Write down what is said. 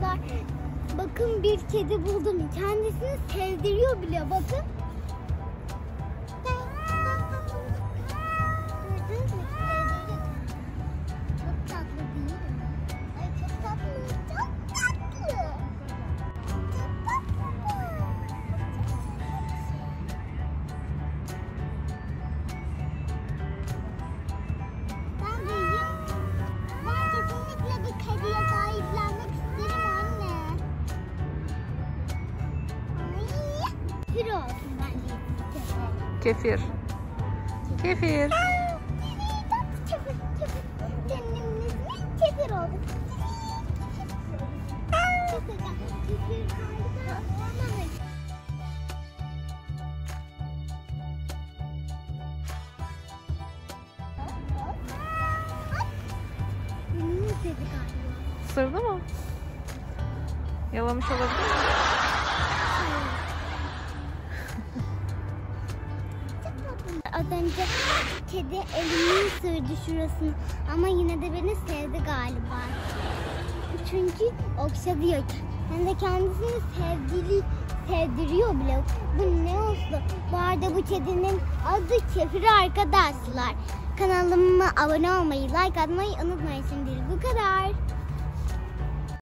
arkadaşlar. Bakın bir kedi buldum. Kendisini sevdiriyor bile bakın. Çok tatlı değil mi? Ay çok tatlı. Çok tatlı. Ben kesinlikle bir kediye sahiplenmek isterim anne. Kefir olsun bence. Kefir. Kefir. Kefir. Kendimiz kefir oldu. Isırdı mı? Yalamış olabilir mi? Az önce kedi elimi ısırdı şurasını ama yine de beni sevdi galiba. Çünkü okşalıyor. Hem de kendisini sevdiriyor bile. Bu ne olsun? Bu arada bu kedinin adı Kefir arkadaşlar. Kanalıma abone olmayı, like atmayı unutmayın şimdilik. Bu kadar.